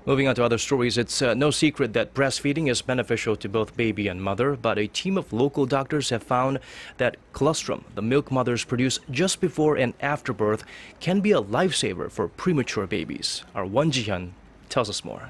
Moving on to other stories, it's no secret that breastfeeding is beneficial to both baby and mother, but a team of local doctors have found that colostrum, the milk mothers produce just before and after birth, can be a lifesaver for premature babies. Our hyun tells us more.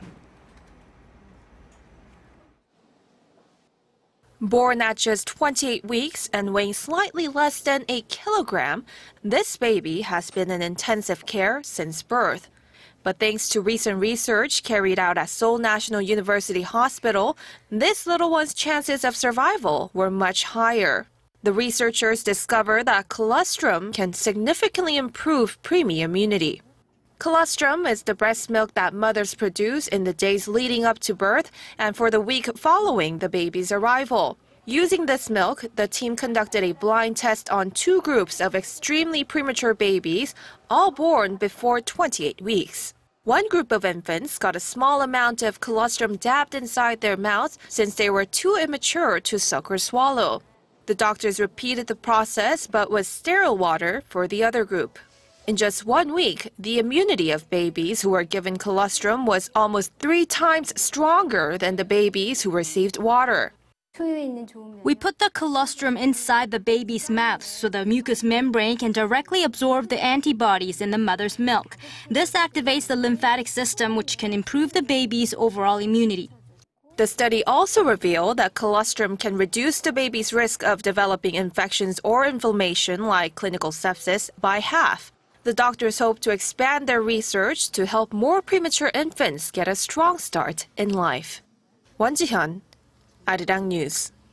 Born at just 28 weeks and weighing slightly less than a kilogram, this baby has been in intensive care since birth. But thanks to recent research carried out at Seoul National University Hospital, this little one's chances of survival were much higher. The researchers discovered that colostrum can significantly improve preemie immunity. Colostrum is the breast milk that mothers produce in the days leading up to birth and for the week following the baby's arrival. Using this milk, the team conducted a blind test on 2 groups of extremely premature babies, all born before 28 weeks. One group of infants got a small amount of colostrum dabbed inside their mouths since they were too immature to suck or swallow. The doctors repeated the process but with sterile water for the other group. In just 1 week, the immunity of babies who were given colostrum was almost 3 times stronger than the babies who received water. We put the colostrum inside the baby's mouth so the mucous membrane can directly absorb the antibodies in the mother's milk. This activates the lymphatic system, which can improve the baby's overall immunity. The study also revealed that colostrum can reduce the baby's risk of developing infections or inflammation like clinical sepsis by half. The doctors hope to expand their research to help more premature infants get a strong start in life. hyun, Arirang News.